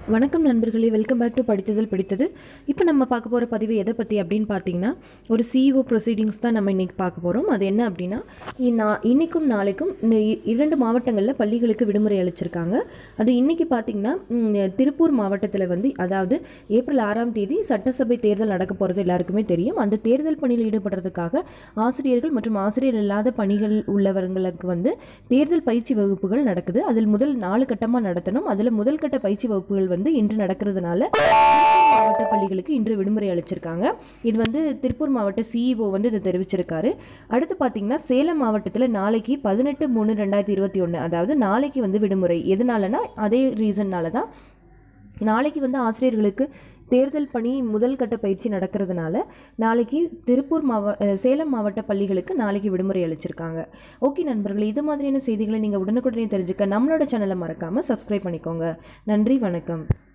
வணக்கம் நண்பர்களே, welcome back to படித்ததில் பிடித்தது. இப்போ நம்ம பார்க்க போகிற பதிவு எதை பற்றி அப்படின்னு பார்த்தீங்கன்னா, ஒரு சிஇஓ ப்ரொசீடிங்ஸ் தான் நம்ம இன்றைக்கி பார்க்க போகிறோம். அது என்ன அப்படின்னா, இன்றைக்கும் நாளைக்கும் 2 மாவட்டங்களில் பள்ளிகளுக்கு விடுமுறை அளிச்சிருக்காங்க. அது இன்றைக்கி பார்த்திங்கன்னா திருப்பூர் மாவட்டத்தில் அதாவது ஏப்ரல் 6ஆம் தேதி சட்டசபை தேர்தல் நடக்க போகிறது எல்லாருக்குமே தெரியும். அந்த தேர்தல் பணியில் ஈடுபடுறதுக்காக ஆசிரியர்கள் மற்றும் ஆசிரியர் இல்லாத பணிகள் உள்ளவர்களுக்கு தேர்தல் பயிற்சி வகுப்புகள் நடக்குது. அதில் முதல் 4 கட்டமாக நடத்தணும். அதில் முதல் கட்ட பயிற்சி வகுப்புகள் இன்று நடக்கிறதுனால மாவட்ட பள்ளிகளுக்கு இன்று விடுமுறை அளிச்சிருக்காங்க. இது திருப்பூர் மாவட்ட சிஇஓ இதை தெரிவிச்சிருக்காரு. அடுத்து பார்த்தீங்கன்னா, சேலம் மாவட்டத்தில் நாளைக்கு 18/3/2021 அதாவது நாளைக்கு விடுமுறை. எதனாலனா அதே ரீசன்னால தான் நாளைக்கு ஆசிரியர்களுக்கு தேர்தல் பணி முதல் கட்ட பயிற்சி நடக்கிறதுனால நாளைக்கு சேலம் மாவட்ட பள்ளிகளுக்கு நாளைக்கு விடுமுறை அளிச்சிருக்காங்க. ஓகே நண்பர்களே, இது மாதிரியான செய்திகளை நீங்கள் உடனுக்குடனே தெரிஞ்சுக்க நம்மளோட சேனலை மறக்காமல் சப்ஸ்கிரைப் பண்ணிக்கோங்க. நன்றி, வணக்கம்.